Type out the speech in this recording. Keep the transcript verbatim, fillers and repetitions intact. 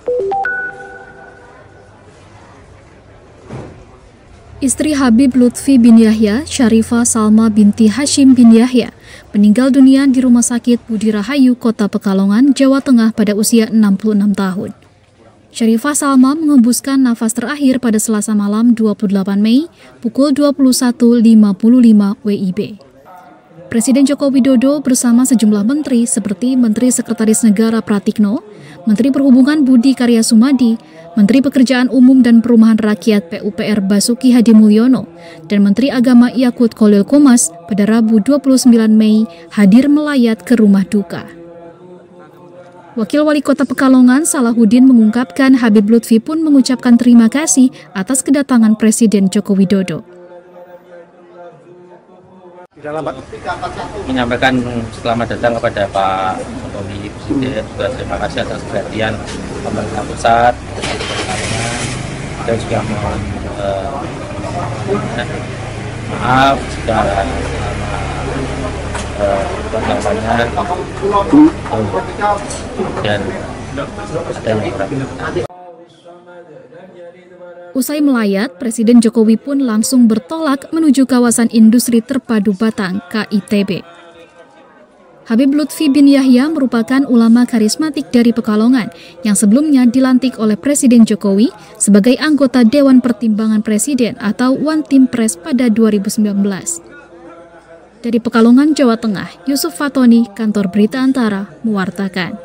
Istri Habib Lutfi bin Yahya, Syarifah Salma binti Hashim bin Yahya, meninggal dunia di Rumah Sakit Budi Rahayu, Kota Pekalongan, Jawa Tengah pada usia enam puluh enam tahun. Syarifah Salma mengembuskan nafas terakhir pada Selasa malam dua puluh delapan Mei pukul dua puluh satu lima puluh lima W I B. Presiden Joko Widodo bersama sejumlah menteri seperti Menteri Sekretaris Negara Pratikno, Menteri Perhubungan Budi Karya Sumadi, Menteri Pekerjaan Umum dan Perumahan Rakyat P U P R Basuki Hadi Mulyono, dan Menteri Agama Yakut Kholil Qomas pada Rabu dua puluh sembilan Mei hadir melayat ke rumah duka. Wakil Wali Kota Pekalongan Salahuddin mengungkapkan Habib Lutfi pun mengucapkan terima kasih atas kedatangan Presiden Joko Widodo. Menyampaikan selamat datang kepada Pak Jokowi Presiden, juga terima kasih atas perhatian pemerintah pusat dan juga mohon uh, maaf jika pertanyaannya dan ada yang kurang. Usai melayat, Presiden Jokowi pun langsung bertolak menuju kawasan industri terpadu Batang K I T B. Habib Lutfi bin Yahya merupakan ulama karismatik dari Pekalongan yang sebelumnya dilantik oleh Presiden Jokowi sebagai anggota Dewan Pertimbangan Presiden atau One Team Press pada dua ribu sembilan belas. Dari Pekalongan, Jawa Tengah, Yusuf Fatoni, Kantor Berita Antara, mewartakan.